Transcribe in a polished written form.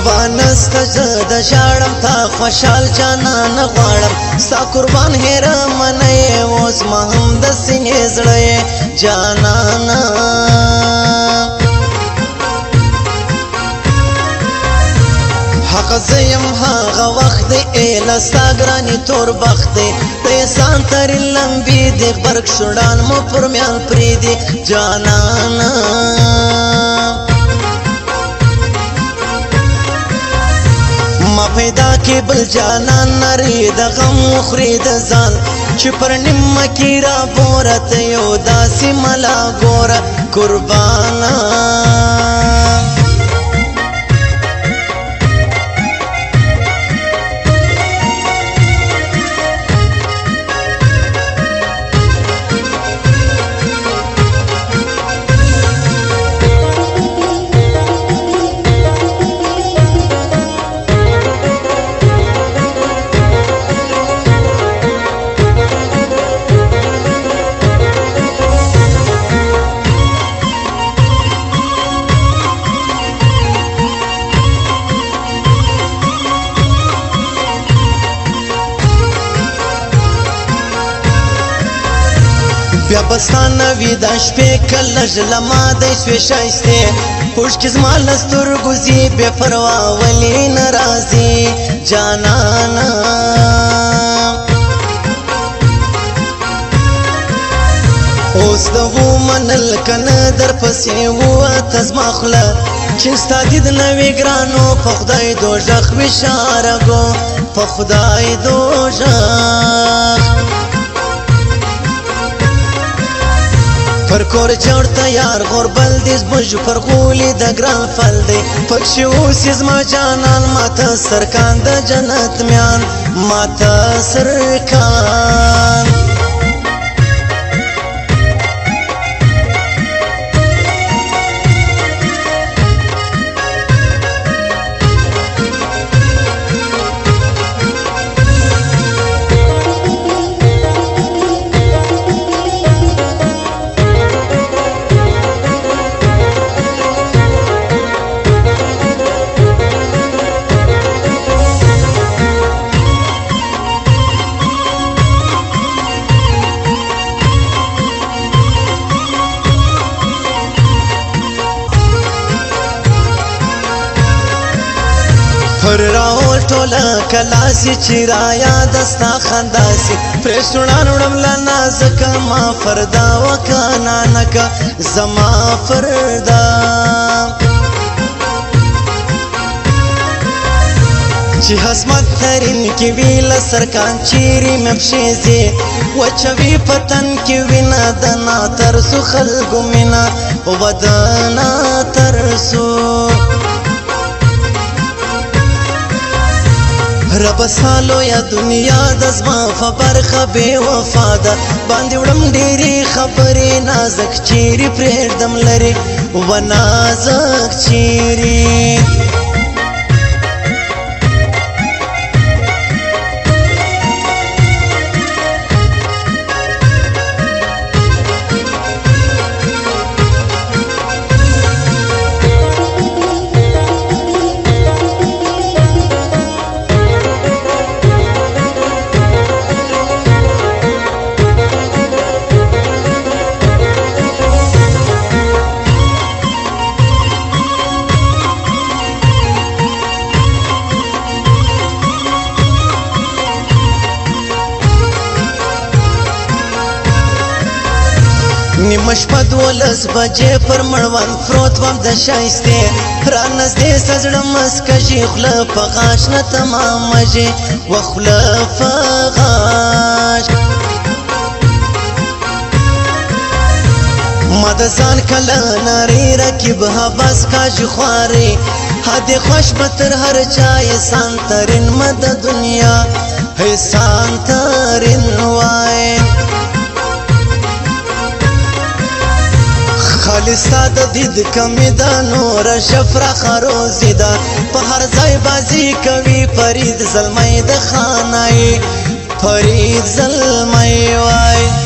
قربان استجد شاړم تا خوشحال جانان غواړم ستا قربان هېره منه یې اوس ما هم د سینې زړه یې جانانا حق زه یم هغه وخت دی ایله ستا ګرانې تور بخت دی د احسان ترې لمبې دی غبرګ شوډان مو پر میال پرېږدي جانانا ما پیدا کې بل جانان نری د غم وخوري د ځان چې پر نیمه کې را بوره ته یو داسې ملا ګوره قربانا بیا بستانه وي دا شپې کله ژله ماده سوې ښایستې پوښ کې زما له سترګو ځي بې پروا ولې نه راځي جانانا اوس د ومنل که نه درپسې ووته زما خوله چې ستا دید نه وي ګرانو په خدای دوژخ وي شارګو په خدای دوژخ پر کور جوړ تیار غوربل دی زموږ پر غولي د ګران فل دی پکښې اوسې زما جانان ماته سرکان د جنت میان ماته سرکان پر راول ټوله کلاسي چې رایاد ستا خنداسي پرې سوړان وړم له نازکه ما فردا وکه نانکه زما فردا چې حسمت ترین کې وي له سرکان چیرې مې پښې ځي وچوي په تن کې وینه د ناترسو خلکو مینه و د ناترسو رب سالو یا دنیا د زما په برخه بې وفا ده باندې وړم ډېرې خبرې نازک چیرې پرېږدم لرې و نازک چیرې نیمه شپه 12 بجې پر مړوند پروت وم د ښایستې رانږدې سه زړه مسکژي خوله په غاښ نه تمامژي و خوله په غاښ ما د ځان کله نارې رکیب حبس کاږي خوارې هدې خوش به تر هر چا احسان ترین مه د دنیا احسان ترین وای خالصتا د دید کمی دا نور شفره خروزی دا په هر ځای بازی کوي فرید زلمی د خانای فرید زلمی وای